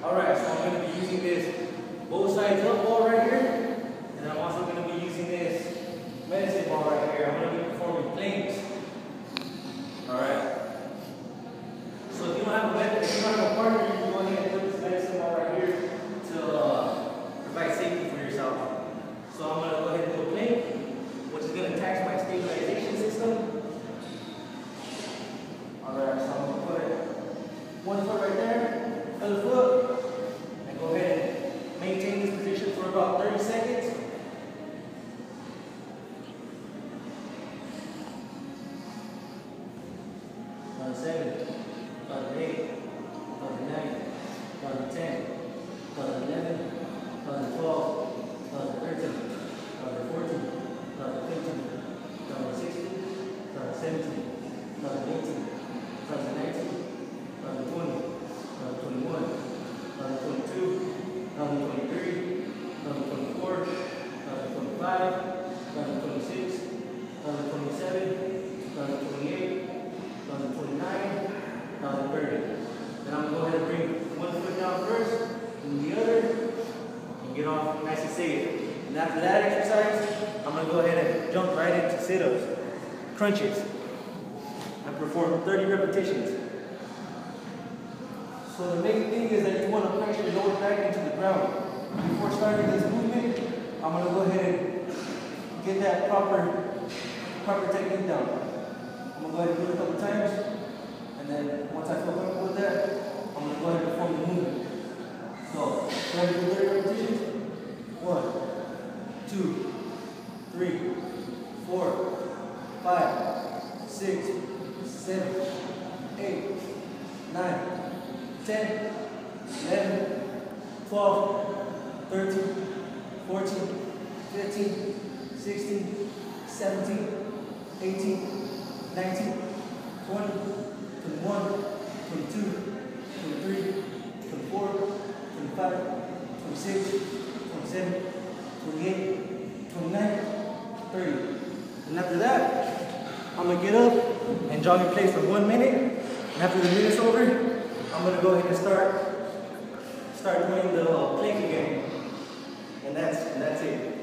Alright, so I'm going to be using this both sides up ball right here, and I'm also going to be using this medicine ball right here. I'm going to be performing planks. Alright. So if you don't have a partner, you can go ahead and put this medicine ball right here to provide safety for yourself. So I'm going to go ahead and do a plank, which is going to tax my stabilization system. Alright, so I'm going to put one foot right there, other foot, and go ahead and maintain this position for about 30 seconds. Another 7, another 8, another 9, another 10, another 11, another 12, another 13, another 14, another 15, another 16, another 17, another 18, another 19, another 20, another 21, another 22, another 23, another 24, another 25, another 26, another 27, another 28, another 29, another 30. Then I'm going to go ahead and bring one foot down first, and the other, and get off nice and safe. And after that exercise, I'm going to go ahead and jump right into sit-ups, crunches, and perform 30 repetitions. So the main thing is that you want to press your lower back into the ground. Before starting this movement, I'm going to go ahead and get that proper technique down. I'm going to go ahead and do it a couple times, and then once I feel comfortable with that, I'm going to go ahead and perform the movement. So, ready to do 30 repetitions? 1, 2, 3, 4, 5, 6, 7, 8, 9, 10, 11, 12, 13, 14, 15, 16, 17, 18, 19, 20, 21, 22, 23, 24, 25, 26, 27, 28, 29, 30. And after that, I'm going to get up and jog in place for 1 minute. And after the minute's over, I'm going to go ahead and start doing the plank again. And that's it.